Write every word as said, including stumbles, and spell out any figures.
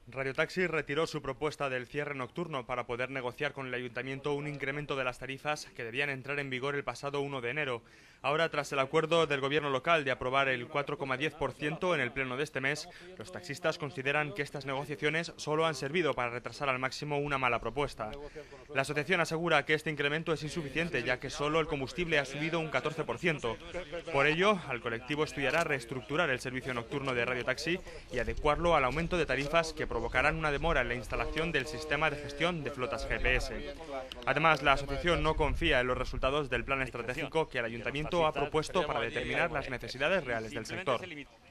Radiotaxi retiró su propuesta del cierre nocturno para poder negociar con el ayuntamiento un incremento de las tarifas que debían entrar en vigor el pasado uno de enero. Ahora, tras el acuerdo del gobierno local de aprobar el cuatro coma diez por ciento en el pleno de este mes, los taxistas consideran que estas negociaciones solo han servido para retrasar al máximo una mala propuesta. La asociación asegura que este incremento es insuficiente, ya que solo el combustible ha subido un catorce por ciento. Por ello, el colectivo estudiará reestructurar el servicio nocturno de Radiotaxi y adecuarlo al aumento de tarifas que provocarán una demora en la instalación del sistema de gestión de flotas G P S. Además, la asociación no confía en los resultados del plan estratégico que el ayuntamiento ha propuesto para determinar las necesidades reales del sector.